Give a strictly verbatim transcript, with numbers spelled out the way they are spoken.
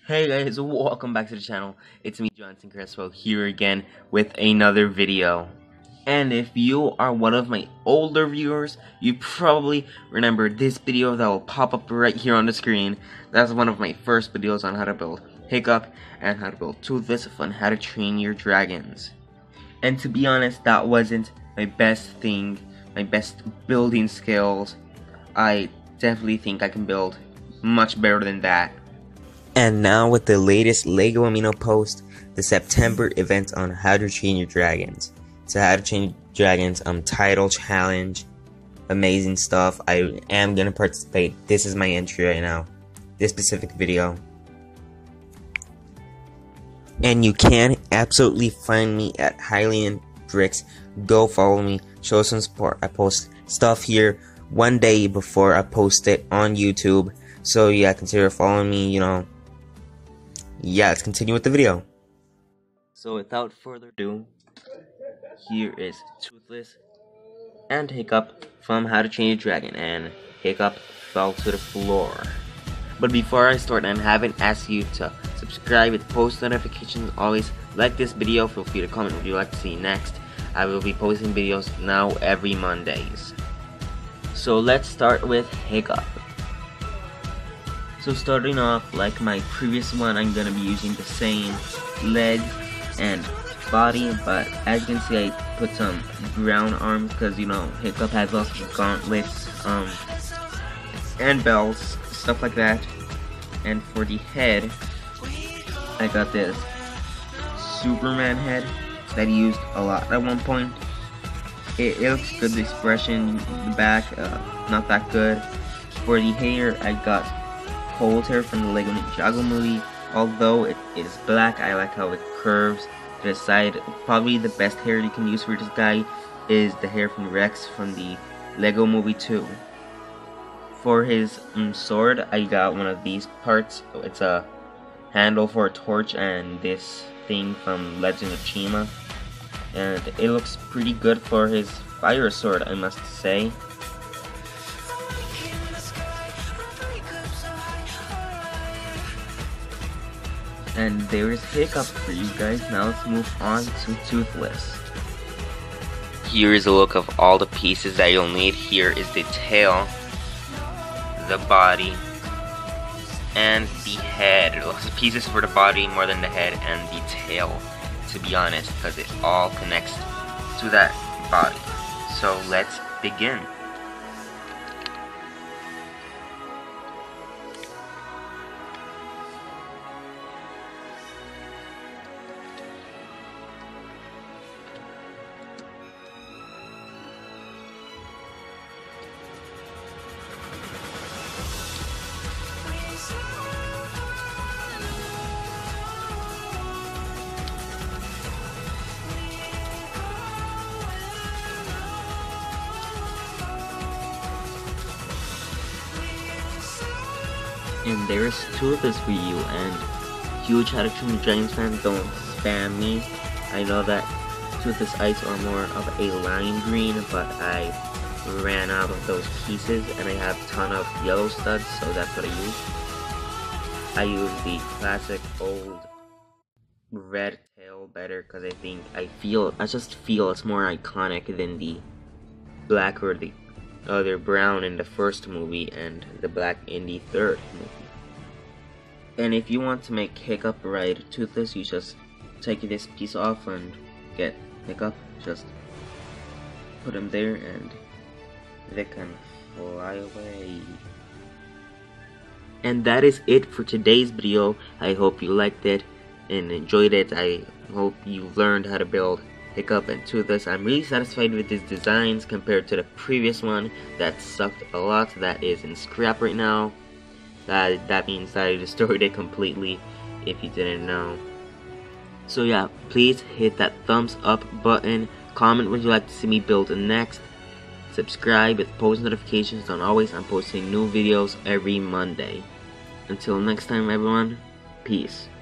Hey guys, welcome back to the channel. It's me, Johnson Crespo, here again with another video. And if you are one of my older viewers, you probably remember this video that will pop up right here on the screen. That's one of my first videos on how to build Hiccup and how to build Toothless on how to train your dragons. And to be honest, that wasn't my best thing, my best building skills. I definitely think I can build much better than that. And now with the latest LEGO Amino post, the September event on how to train your dragons. So how to train your dragons um title challenge, amazing stuff. I am gonna participate. This is my entry right now, this specific video. And you can absolutely find me at Hylian Bricks. Go follow me, show some support. I post stuff here one day before I post it on YouTube. So yeah, consider following me, you know. Yeah, let's continue with the video. So without further ado, here is Toothless and Hiccup from How to Train Your Dragon, and Hiccup fell to the floor. But before I start, I haven't asked you to subscribe with post notifications. Always like this video. Feel free to comment what you'd like to see next. I will be posting videos now every Mondays. So let's start with Hiccup. So starting off, like my previous one, I'm gonna be using the same legs and body, but as you can see, I put some brown arms because, you know, Hiccup has lots of gauntlets, um, and bells, stuff like that. And for the head, I got this Superman head that he used a lot at one point. It, it looks good, the expression, the back, uh, not that good. For the hair, I got Cold hair from the LEGO Ninjago movie. Although it is black, I like how it curves to the side. Probably the best hair you can use for this guy is the hair from Rex from the LEGO movie two. For his um, sword, I got one of these parts. It's a handle for a torch and this thing from Legend of Chima. And it looks pretty good for his fire sword, I must say. And there's Hiccup for you guys. Now let's move on to Toothless. Here is a look of all the pieces that you'll need. Here is the tail, the body, and the head. Lots of pieces for the body, more than the head and the tail, to be honest, because it all connects to that body. So let's begin. And there's Toothless for you, and huge How to Train Your Dragon fans, don't spam me. I know that Toothless eyes are more of a lime green, but I ran out of those pieces and I have a ton of yellow studs, so that's what I use. I use the classic old red tail better because I think I feel, I just feel it's more iconic than the black or the other brown in the first movie and the black in the third movie. And if you want to make Hiccup ride Toothless, you just take this piece off and get Hiccup. Just put him there and they can fly away. And that is it for today's video. I hope you liked it and enjoyed it. I hope you learned how to build Hiccup and Toothless. I'm really satisfied with these designs compared to the previous one that sucked a lot. That is in scrap right now. That, that means that I destroyed it completely, if you didn't know. So yeah, please hit that thumbs up button, comment what you'd like to see me build next, subscribe with post notifications on always. I'm posting new videos every Monday. Until next time everyone, peace.